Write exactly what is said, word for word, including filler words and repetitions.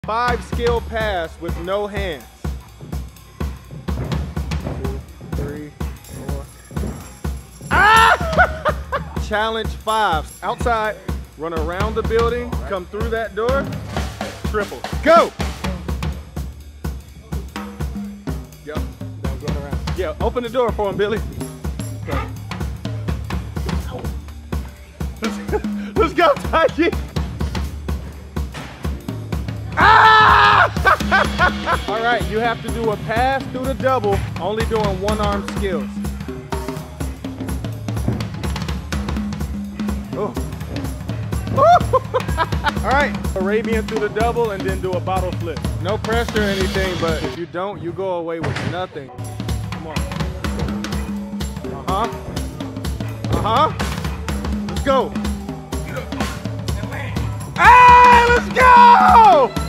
Five skill pass with no hands. Two, three, four. Ah! Challenge five. Outside, run around the building, come through that door, triple. Go! Yep, now run around. Yeah, open the door for him, Billy. Okay. Let's, let's go, Tyji. Ah! All right, you have to do a pass through the double, only doing one-arm skills. Oh. All right, Arabian through the double and then do a bottle flip. No pressure or anything, but if you don't, you go away with nothing. Come on. Uh-huh. Uh-huh. Let's go. Hey, let's go!